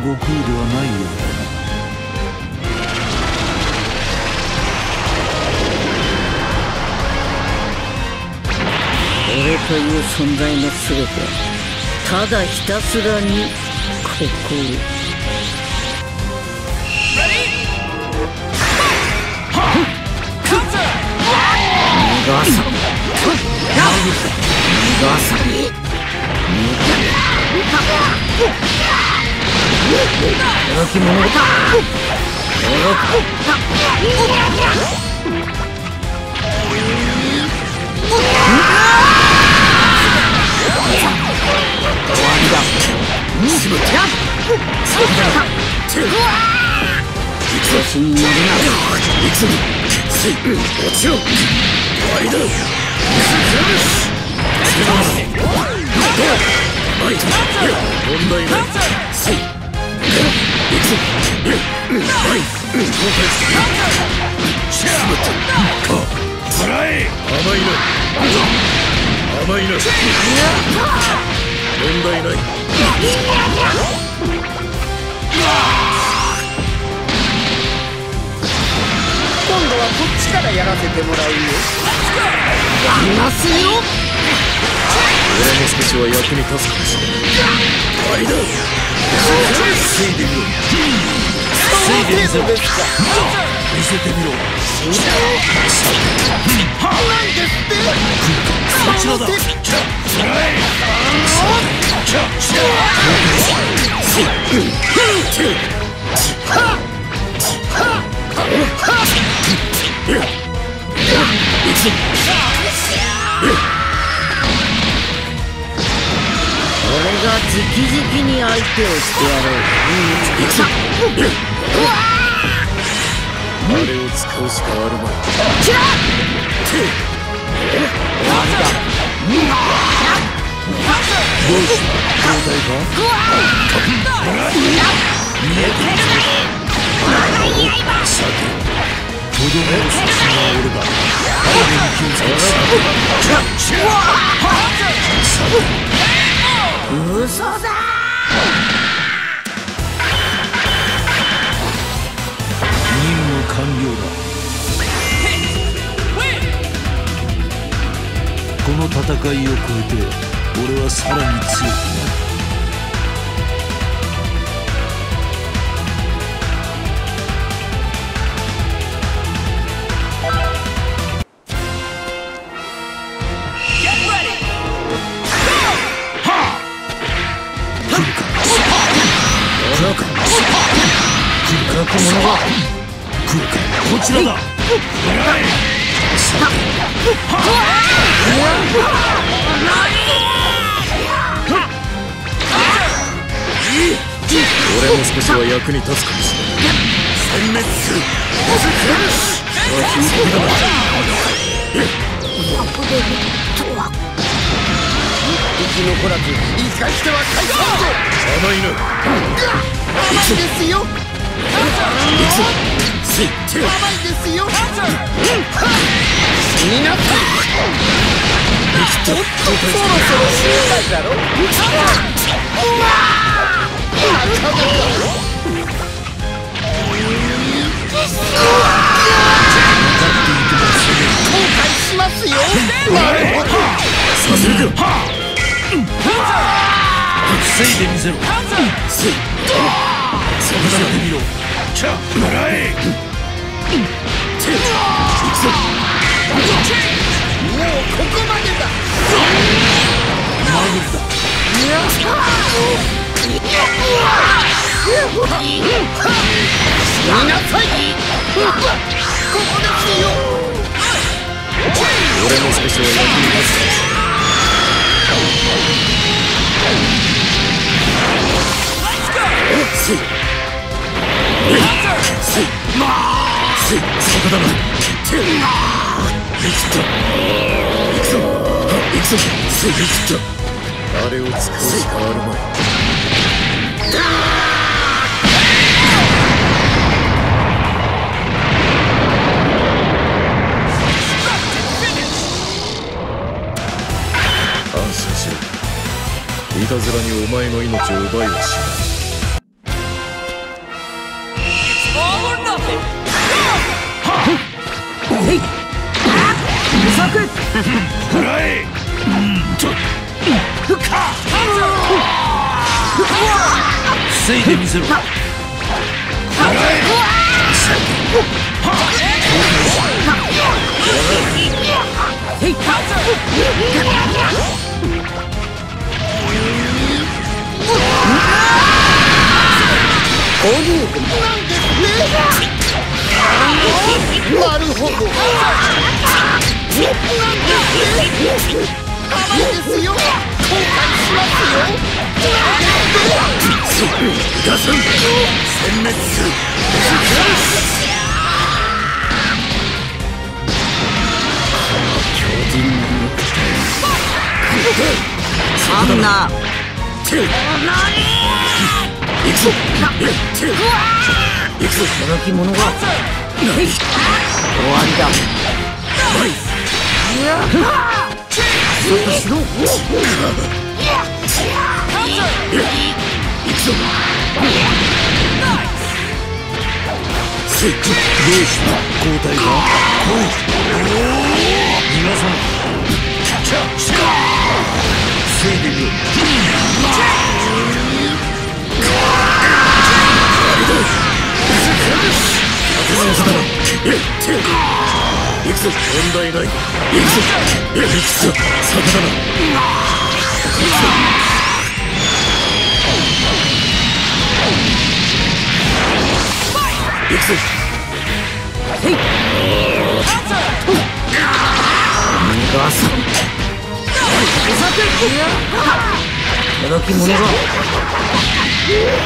悟空ではないようだな。 俺という存在の全てはただひたすらに心。逃がさに驚き者だ。調子に乗るな。落ちろ。終わりだ。問題ない。甘いな。問題ない。今度はこっちからやらせてもらうよ。やりますよ。俺も少しは役に立つかもしれない。終わりだ。防いでみろ。防いでみせろ。見せてみろ。なんですって。そちらだ。俺が直々に相手をしてやろう。あれを使うしかあるまい。どうした状態か。さてとどめる写真は俺だ。体に気をつけて。嘘だ。任務完了だ。この戦いを超えて俺はさらに強くなる。こちらだ。俺も少しは役に立つかもしれない。殲滅する。生き残らず生かしては返さんぞ。甘いな。甘いですよ。甘いですよ。死になって。そろそろ死にたいだろ。後悔しますよ。なるほど。させるか。防いでみせろ。そこだってみろ。もらえ。もうここまでだ。マグルだ。死になさい。ここですよ。俺も少しは役に立つかもしれない。そこだな。生きた。行くぞ。行くぞ。生きた。あれを使うしかあるまい。安心しろ。いたずらにお前の命を奪いはしない。 防いでみせろ。 なるほど。ですよ。後悔しますよ。出さん。殲滅する。強靭な肉体。あんな。行くぞ。行くぞ。この着物が。終わりだ。ちょっとしろ。行くぞ。どうした交代か。来い。逃がさない。防いでみろ。行くぞ。問題ない。行くぞ。行くぞ。逆だな。行くぞ。へい。逃がさん。この着物が。